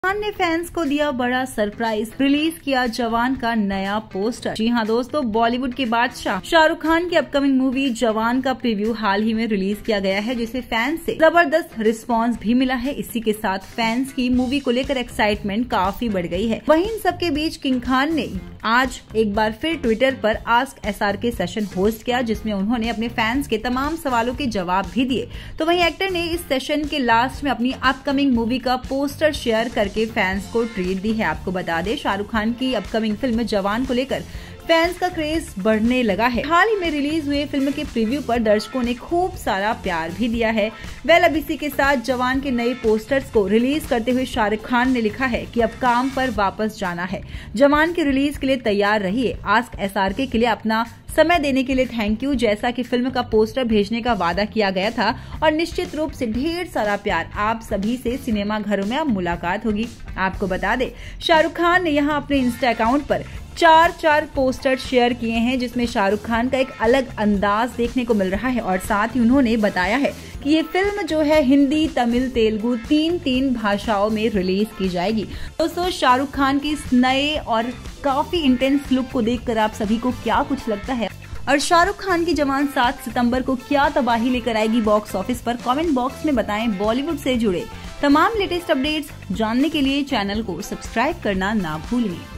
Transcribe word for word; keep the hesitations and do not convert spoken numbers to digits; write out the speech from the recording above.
खान ने फैंस को दिया बड़ा सरप्राइज, रिलीज किया जवान का नया पोस्टर। जी हाँ दोस्तों, बॉलीवुड के बादशाह शाहरुख खान की अपकमिंग मूवी जवान का प्रीव्यू हाल ही में रिलीज किया गया है, जिसे फैंस से जबरदस्त रिस्पांस भी मिला है। इसी के साथ फैंस की मूवी को लेकर एक्साइटमेंट काफी बढ़ गई है। वहीं इन सबके बीच किंग खान ने आज एक बार फिर ट्विटर पर आस्क एसआरके सेशन होस्ट किया, जिसमें उन्होंने अपने फैंस के तमाम सवालों के जवाब भी दिए। तो वहीं एक्टर ने इस सेशन के लास्ट में अपनी अपकमिंग मूवी का पोस्टर शेयर करके फैंस को ट्रीट दी है। आपको बता दें, शाहरुख खान की अपकमिंग फिल्म जवान को लेकर फैंस का क्रेज बढ़ने लगा है। हाल ही में रिलीज हुए फिल्म के प्रीव्यू पर दर्शकों ने खूब सारा प्यार भी दिया है। वेल, अब इसी के साथ जवान के नए पोस्टर्स को रिलीज करते हुए शाहरुख खान ने लिखा है कि अब काम पर वापस जाना है। जवान की रिलीज के लिए तैयार रहिए। आस्क एसआरके के लिए अपना समय देने के लिए थैंक यू। जैसा कि फिल्म का पोस्टर भेजने का वादा किया गया था और निश्चित रूप से ढेर सारा प्यार आप सभी से सिनेमा घरों में अब मुलाकात होगी। आपको बता दें, शाहरुख खान ने यहाँ अपने इंस्टा अकाउंट पर चार चार पोस्टर शेयर किए हैं, जिसमें शाहरुख खान का एक अलग अंदाज देखने को मिल रहा है और साथ ही उन्होंने बताया है कि ये फिल्म जो है हिंदी, तमिल, तेलुगु तीन तीन भाषाओं में रिलीज की जाएगी। दोस्तों, शाहरुख खान की इस नए और काफी इंटेंस लुक को देखकर आप सभी को क्या कुछ लगता है और शाहरुख खान की जवान सात सितंबर को क्या तबाही लेकर आएगी बॉक्स ऑफिस पर? कमेंट बॉक्स में बताएं। बॉलीवुड से जुड़े तमाम लेटेस्ट अपडेट्स जानने के लिए चैनल को सब्सक्राइब करना ना भूलिए।